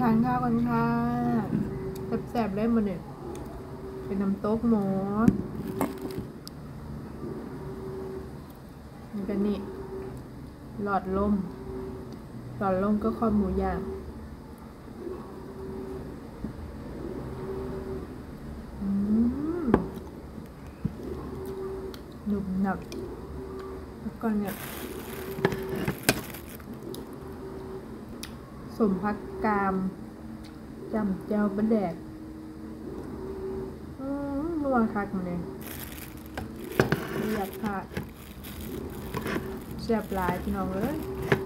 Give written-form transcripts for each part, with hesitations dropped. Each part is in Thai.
ทานข้าวกันค่ะแซ่บๆได้มาเนี่ยเป็นน้ำตกหมูนี่กันนี่หลอดลมก็คอหมูย่างหนุบหนับแล้วก็เนี่ยสมพักกามจำเจ้าปลาแดกนัวคักมาเลยไม่อยากพลาดแซ่บหลายพี่น้องเลย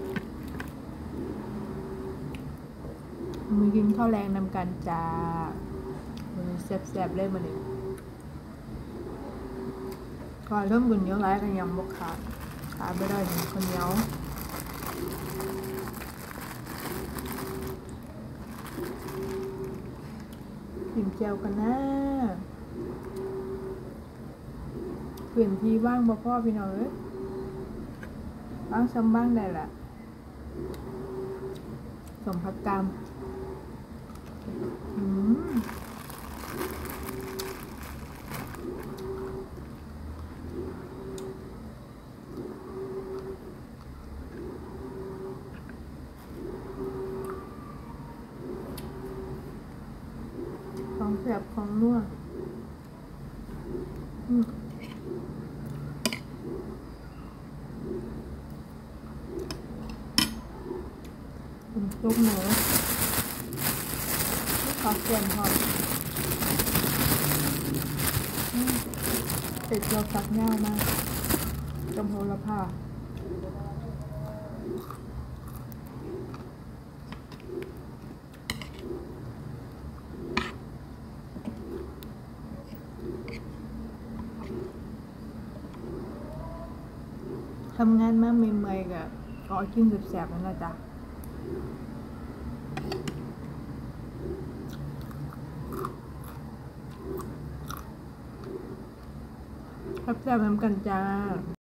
มือกินข้าวแรงนำกันจ้าแซ่บๆเลยมาเลยก่อนเริ่มกินเยอะไรกันยังบกขาไม่ได้ถึงคนเหนียวกินเจียวกันนะเปลี่ยนที่ว่างบ่พ่อพี่น้องเอ้ยบ้างซ้ำบ้างได้แหละสมพักกรรมของแสบของนัวลูกหมูขอเปลี่ยนหอมติดเราฝักเงามากจมโหระพาทำงานมาเมื่อยๆก็ขอกินแสบๆนั่นแหละจ้ะแซ่บๆเหมือนกันจ้า